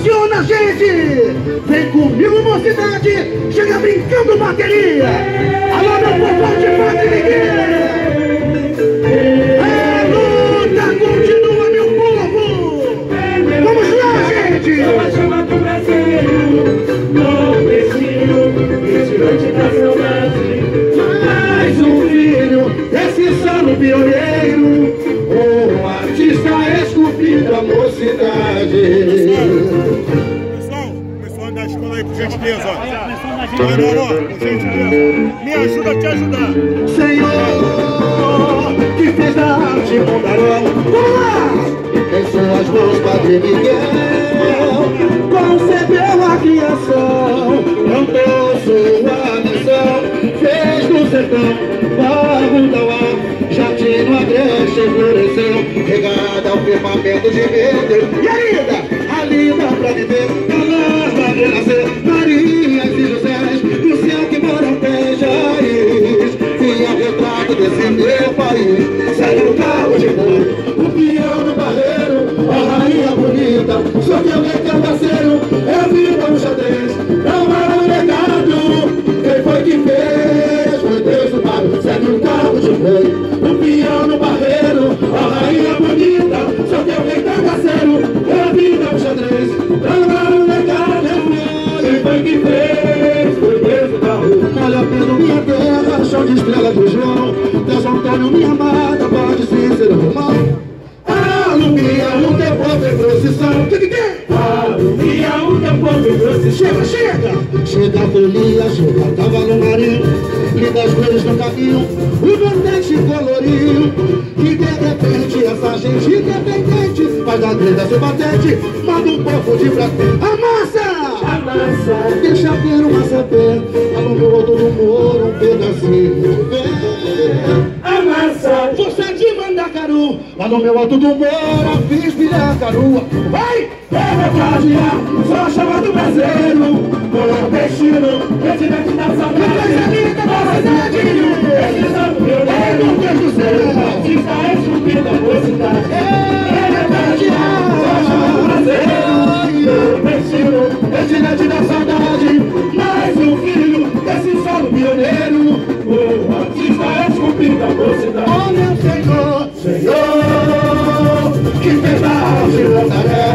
emociona a gente. Vem comigo, mocidade, chega brincando bateria. Alô, meu povo de Padre Miguel. A luta continua, meu povo. Vamos lá, gente. Uma chama do Brasil, nordestino, vigilante da saudade. Mais um filho desse solo pioneiro, um artista esculpido da mocidade. Pessoal da escola aí, por gentileza. Não, por gentileza. Me ajuda a te ajudar. Senhor, que fez da arte mundarão. Vamos lá! Em suas mãos, Padre Miguel, concebeu a criação, cantou sua missão, fez do sertão barro da ar, jardim no agreste floresceu, regada ao firmamento de verde. E a linda pra viver, calar pra renascer, Marias e Josés, no céu que moram pejais, e ao retrato desse meu país, segue o carro de boi, o peão do barreiro, a rainha bonita, só que alguém que é parceiro, é a vida um xadrez, não era no mercado, quem foi que fez, foi Deus do Pai, segue o carro de boi, o peão do barreiro, a rainha bonita, só que alguém que é parceiro, é a vida um xadrez, não era no mercado, quem foi que fez, foi Deus do Pai. Olha pelo minha terra, chão de estrela do João, Deus Antônio, minha amada, pode Cícero Romão. Alumia o teu povo em procissão. Que tem? Alumia o teu povo em procissão. Chega! Chega a folia, chega a cavalo marinho, que das cores no caminho, o vertente coloriu. E de repente essa gente independente faz da grida seu batente, manda um pouco de prato. Amassa! Amassa! Deixa ter uma sapé, alongou outro do muro, um pedacinho. Amassa! Você é de Mandacaru, lá no meu alto do Moura, fiz Piracarua. Vai! É verdade, só chama do brasileiro, nordestino, presidente da saudade. Que coisa linda, mocidade! Eles são pioneiros, meu Deus do céu! artista esculpido da mocidade. É verdade, Só chama do brasileiro, nordestino, presidente da saudade. mais um filho desse solo pioneiro, o artista esculpido da mocidade. Oh, meu Senhor, Senhor, que fez da arte montaré.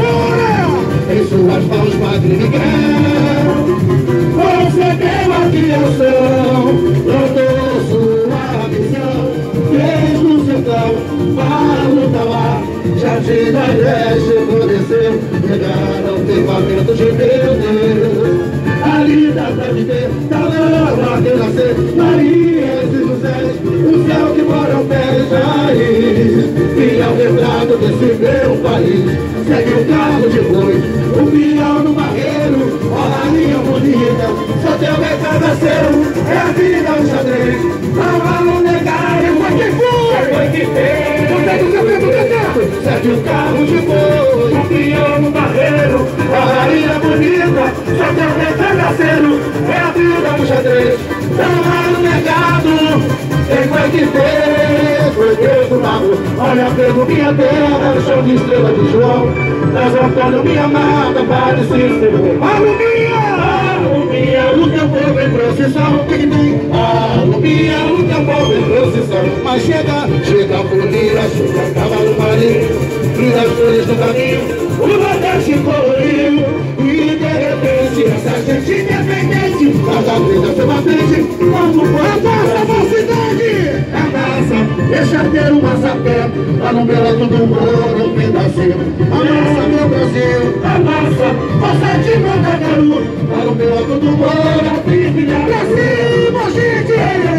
Em suas mãos, Padre Miguel, concebeu a criação, plantou sua missão, fez no sertão, barro da ar, jardim da agreste floresceu, regaram o firmamento de meu Deus. Ali dá pra viver, da lama renascer, Marias e Josés, o céu que mora ao pé de Jair, e ao retrato desse meu país, segue o carro de boi, o peão no barreiro, ó rainha bonita, só teu bem travesseiro, é a vida um xadrez, não há um negar, foi que foi que fez, segue o carro de boi, o peão no barreiro, ó rainha bonita, só teu bem travesseiro, é a vida um xadrez, não há um negado, quem foi que fez, foi Deus do Mago, olha pelo minha terra, chão de estrela de João, Deus Antônio, minha amada, Padre Cícero. Alumia! Alumia o teu povo em procissão. O que tem? Alumia o teu povo em procissão. Mas chega a folia, chega a cavalo marinho, e das flores no caminho, o nordeste coloriu. E de repente essa gente independente faz a vida ser batente, quando for a nossa mocidade. Amassa, deixa ter uma sapé, lá no meu lado do muro, um pedacinho. Amassa, meu Brasil, amassa, você de Mandacaru, lá no meu lado do muro, filha. Pra cima, gente!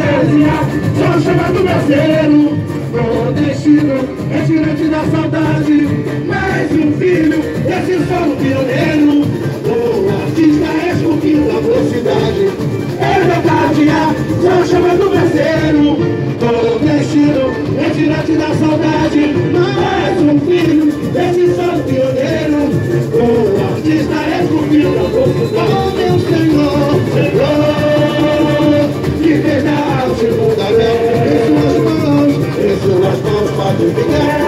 Só chamado brasileiro, nordestino, retirante da saudade, mais um filho desse solo pioneiro, o artista esculpido da mocidade. É verdade, só chamado brasileiro, nordestino, retirante da saudade, mais um filho desse solo pioneiro, o artista esculpido da mocidade. Oh, meu Senhor, Senhor, que fez da arte mundaréu, em suas mãos, Padre Miguel.